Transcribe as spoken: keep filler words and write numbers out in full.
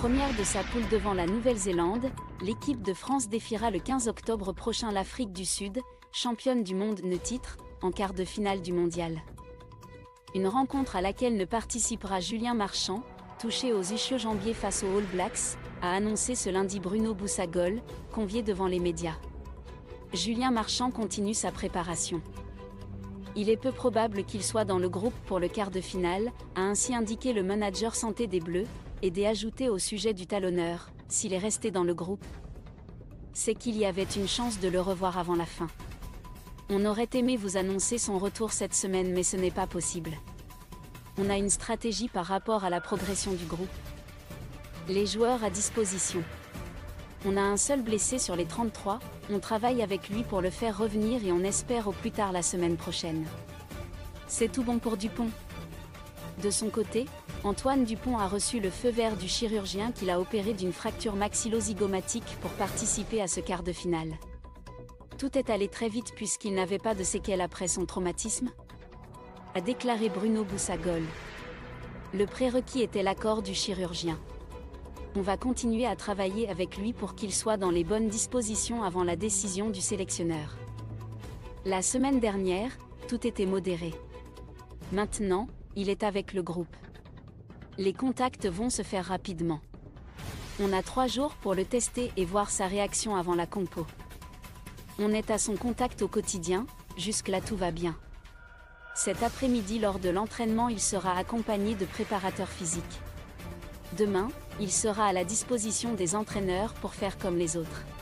Première de sa poule devant la Nouvelle-Zélande, l'équipe de France défiera le quinze octobre prochain l'Afrique du Sud, championne du monde ne titre, en quart de finale du mondial. Une rencontre à laquelle ne participera Julien Marchand, touché aux ischio-jambiers face aux All Blacks, a annoncé ce lundi Bruno Boussagol, convié devant les médias. Julien Marchand continue sa préparation. Il est peu probable qu'il soit dans le groupe pour le quart de finale, a ainsi indiqué le manager santé des Bleus, et d'ajouter au sujet du talonneur, s'il est resté dans le groupe, c'est qu'il y avait une chance de le revoir avant la fin. On aurait aimé vous annoncer son retour cette semaine mais ce n'est pas possible. On a une stratégie par rapport à la progression du groupe. Les joueurs à disposition. On a un seul blessé sur les trente-trois, on travaille avec lui pour le faire revenir et on espère au plus tard la semaine prochaine. C'est tout bon pour Dupont. De son côté, Antoine Dupont a reçu le feu vert du chirurgien qui l'a opéré d'une fracture maxillo-zygomatique pour participer à ce quart de finale. Tout est allé très vite puisqu'il n'avait pas de séquelles après son traumatisme, a déclaré Bruno Boussagol. Le prérequis était l'accord du chirurgien. On va continuer à travailler avec lui pour qu'il soit dans les bonnes dispositions avant la décision du sélectionneur. La semaine dernière, tout était modéré. Maintenant, il est avec le groupe. Les contacts vont se faire rapidement. On a trois jours pour le tester et voir sa réaction avant la compo. On est à son contact au quotidien, jusque-là tout va bien. Cet après-midi lors de l'entraînement il sera accompagné de préparateurs physiques. Demain, il sera à la disposition des entraîneurs pour faire comme les autres.